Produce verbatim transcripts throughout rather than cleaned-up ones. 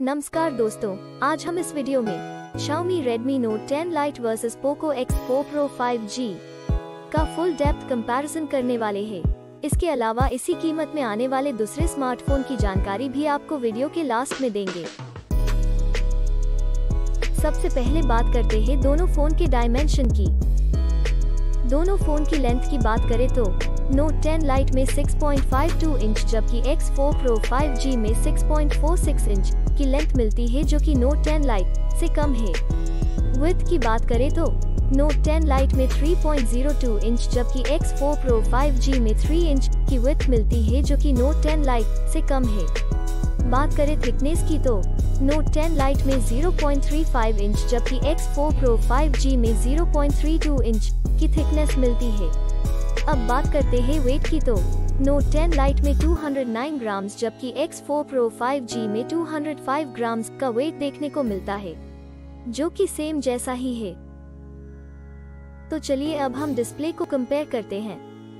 नमस्कार दोस्तों, आज हम इस वीडियो में Xiaomi Redmi Note ten Lite versus Poco X four Pro five G का फुल डेप्थ कंपैरिजन करने वाले हैं। इसके अलावा इसी कीमत में आने वाले दूसरे स्मार्टफोन की जानकारी भी आपको वीडियो के लास्ट में देंगे। सबसे पहले बात करते हैं दोनों फोन के डायमेंशन की। दोनों फोन की लेंथ की बात करें तो Note टेन Lite में six point five two inch जबकि X four Pro five G में six point four six inch की लेंथ मिलती है, जो कि Note टेन Lite से कम है। विड्थ की बात करें तो Note टेन Lite में three point zero two inch जबकि X four Pro five G में थ्री इंच की विड्थ मिलती है, जो कि Note टेन Lite से कम है। बात करें थिकनेस की तो Note टेन Lite में zero point three five inch जबकि X four Pro five G में zero point three two inch की थिकनेस मिलती है। अब बात करते हैं वेट की तो Note टेन Lite में टू हंड्रेड नाइन ग्राम्स जबकि X four Pro five G में टू हंड्रेड फाइव ग्राम्स का वेट देखने को मिलता है, जो कि सेम जैसा ही है। तो चलिए अब हम डिस्प्ले को कंपेयर करते हैं।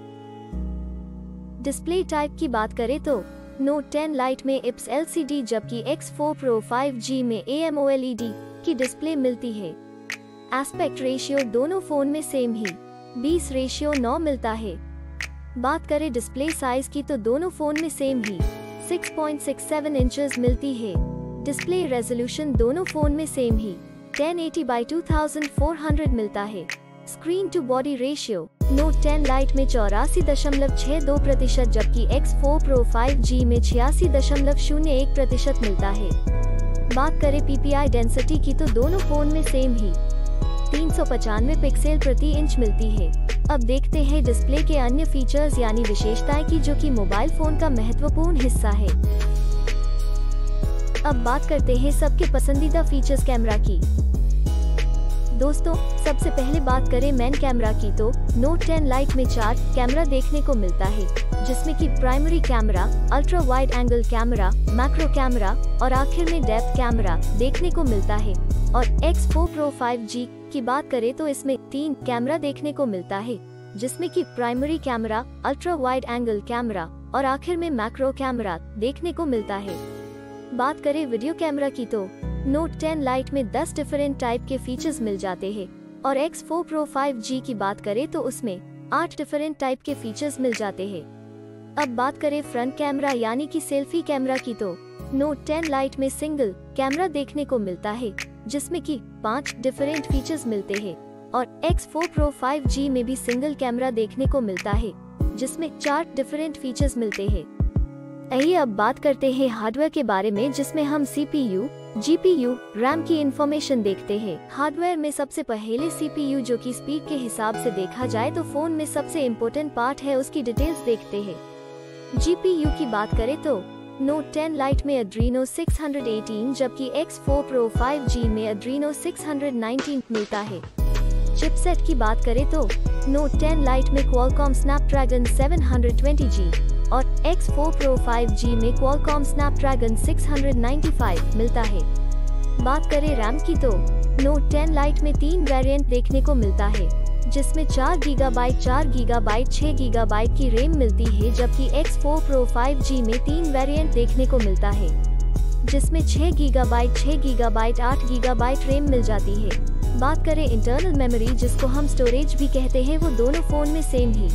डिस्प्ले टाइप की बात करें तो Note टेन Lite में I P S L C D जबकि X four Pro five G में A M O L E D की डिस्प्ले मिलती है। एस्पेक्ट रेशियो दोनों फोन में सेम ही बीस रेशियो नौ मिलता है। बात करें डिस्प्ले साइज की तो दोनों फोन में सेम ही six point six seven inches मिलती है। डिस्प्ले रेजोल्यूशन दोनों फोन में सेम ही ten eighty by two thousand four hundred मिलता है। Screen to body ratio Note ten Lite में चौरासी दशमलव छह दो प्रतिशत जबकि X four Pro five G में छियासी दशमलव शून्य एक प्रतिशत मिलता है। बात करें पी पी आई डेंसिटी की तो दोनों फोन में सेम ही तीन सौ पचानवे पिक्सल प्रति इंच मिलती है। अब देखते हैं डिस्प्ले के अन्य फीचर्स यानी विशेषताएं की, जो कि मोबाइल फोन का महत्वपूर्ण हिस्सा है। अब बात करते हैं सबके पसंदीदा फीचर्स कैमरा की। दोस्तों, सबसे पहले बात करें मेन कैमरा की तो Note टेन Lite में चार कैमरा देखने को मिलता है, जिसमें कि primary camera, ultra wide angle camera, macro camera और आखिर में डेप्थ कैमरा देखने को मिलता है। और X four Pro five G की बात करें तो इसमें तीन कैमरा देखने को मिलता है, जिसमें कि primary camera, ultra wide angle camera और आखिर में मैक्रो कैमरा देखने को मिलता है। बात करें वीडियो कैमरा की तो Note टेन Lite में दस डिफरेंट टाइप के फीचर्स मिल जाते हैं और X four Pro five G की बात करें तो उसमें आठ डिफरेंट टाइप के फीचर्स मिल जाते हैं। अब बात करें फ्रंट कैमरा यानी कि सेल्फी कैमरा की तो Note टेन Lite में सिंगल कैमरा देखने को मिलता है, जिसमें कि पांच डिफरेंट फीचर्स मिलते हैं और X four Pro five G में भी सिंगल कैमरा देखने को मिलता है, जिसमें चार डिफरेंट फीचर्स मिलते हैं। आइए अब बात करते हैं हार्डवेयर के बारे में, जिसमें हम C P U, G P U, RAM की इंफॉर्मेशन देखते हैं। हार्डवेयर में सबसे पहले सी पी यू, जो कि स्पीड के हिसाब से देखा जाए तो फोन में सबसे इम्पोर्टेंट पार्ट है, उसकी डिटेल्स देखते हैं। जी पी यू की बात करें तो Note टेन Lite में Adreno सिक्स हंड्रेड एटीन जबकि X four Pro five G में Adreno सिक्स हंड्रेड नाइनटीन मिलता है। चिपसेट की बात करें तो Note टेन Lite में Qualcomm Snapdragon seven hundred twenty G और X four Pro five G में Qualcomm Snapdragon six hundred ninety five मिलता है। बात करें रैम की तो Note टेन Lite में तीन वेरिएंट देखने को मिलता है, जिसमें चार गीगाबाइट, चार गीगाबाइट, छह गीगाबाइट की रैम मिलती है, जबकि X four Pro five G में तीन वेरिएंट देखने को मिलता है, जिसमें छह गीगाबाइट, छह गीगाबाइट, आठ गीगाबाइट रैम मिल जाती है। बात करें इंटरनल मेमोरी, जिसको हम स्टोरेज भी कहते हैं, वो दोनों फोन में सेम ही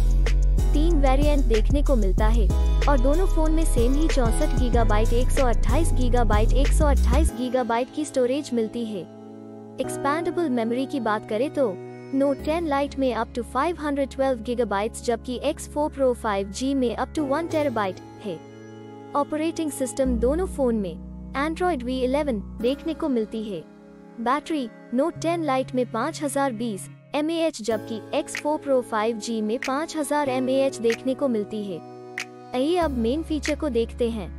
तीन वेरिएंट देखने को मिलता है और दोनों फोन में सेम ही चौसठ गीगाबाइट, एक सौ अट्ठाईस गीगाबाइट, एक सौ अट्ठाईस गीगाबाइट की स्टोरेज मिलती है। एक्सपैंडेबल मेमोरी की बात करें तो Note टेन Lite में up to five hundred twelve gigabytes जबकि X four Pro five G में अप टू वन टेराबाइट है। ऑपरेटिंग सिस्टम दोनों फोन में Android वी इलेवन देखने को मिलती है। बैटरी Note टेन Lite में पाँच हज़ार बीस एम ए एच जबकि X four Pro five G में पाँच हज़ार एम ए एच देखने को मिलती है। आइए अब मेन फीचर को देखते हैं।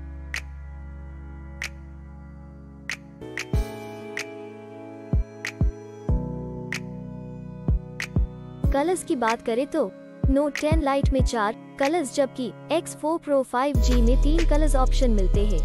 कलर्स की बात करें तो Note टेन Lite में चार कलर्स जबकि X four Pro five G में तीन कलर्स ऑप्शन मिलते हैं।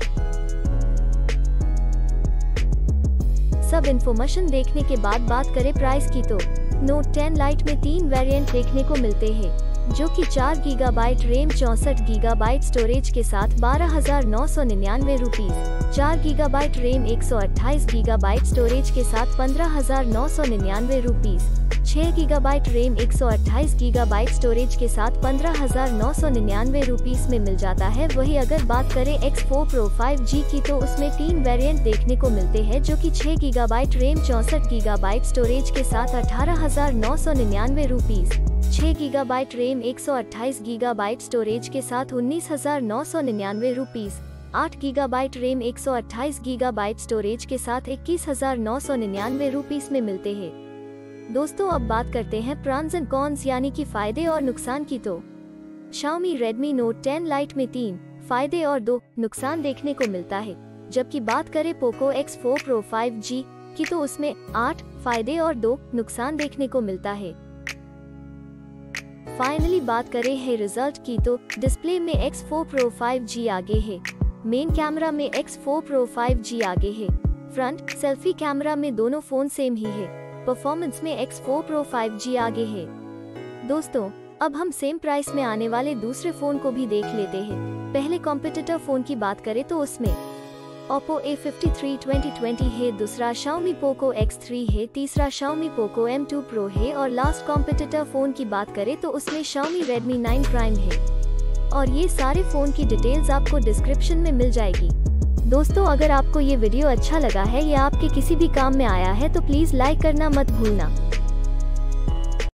सब इन्फॉर्मेशन देखने के बाद बात करें प्राइस की तो Note टेन Lite में तीन वेरिएंट देखने को मिलते हैं, जो कि चार गीगाबाइट रैम चौसठ गीगाबाइट स्टोरेज के साथ बारह हजार नौ सौ निन्यानवे रुपीज, चार गीगाबाइट रैम एक सौ अट्ठाईस गीगाबाइट स्टोरेज के साथ पंद्रह हजार नौ सौ निन्यानवे रुपीज, छह गीगाबाइट रैम एक सौ अट्ठाईस गीगाबाइट स्टोरेज के साथ पंद्रह हजार नौ सौ निन्यानवे रुपीज में मिल जाता है। वही अगर बात करें X four pro five G की तो उसमें तीन वेरिएंट देखने को मिलते हैं, जो कि छह गीगाबाइट रैम चौसठ गीगाबाइट स्टोरेज के साथ अठारह हजार नौ सौ निन्यानवे रुपीज, छह गीगाबाइट रैम एक सौ अट्ठाईस गीगाबाइट स्टोरेज के साथ उन्नीस हजार नौ सौ निन्यानवे रुपीज, आठ गीगाबाइट रैम एक सौ अट्ठाईस गीगाबाइट स्टोरेज के साथ इक्कीस हजार नौ सौ निन्यानवे रुपीज में मिलते हैं। दोस्तों अब बात करते हैं प्रॉन्स एंड कॉन्स यानी कि फायदे और नुकसान की। तो Xiaomi Redmi Note ten Lite में तीन फायदे और दो नुकसान देखने को मिलता है, जबकि बात करें Poco X four Pro five G की तो उसमें आठ फायदे और दो नुकसान देखने को मिलता है। फाइनली बात करें है रिजल्ट की तो डिस्प्ले में X four Pro five G आगे है, मेन कैमरा में X four Pro five G आगे है, फ्रंट सेल्फी कैमरा में दोनों फोन सेम ही है, परफॉर्मेंस में X four Pro five G आगे है। दोस्तों अब हम सेम प्राइस में आने वाले दूसरे फोन को भी देख लेते हैं। पहले कॉम्पिटिटर फोन की बात करें तो उसमें Oppo A fifty three twenty twenty है, दूसरा Xiaomi Poco एक्स थ्री है, तीसरा Xiaomi Poco M two Pro है और लास्ट कॉम्पिटिटर फोन की बात करें तो उसमें Xiaomi Redmi नाइन Prime है। और ये सारे फोन की डिटेल्स आपको डिस्क्रिप्शन में मिल जाएगी। दोस्तों अगर आपको ये वीडियो अच्छा लगा है या आपके किसी भी काम में आया है तो प्लीज लाइक करना मत भूलना।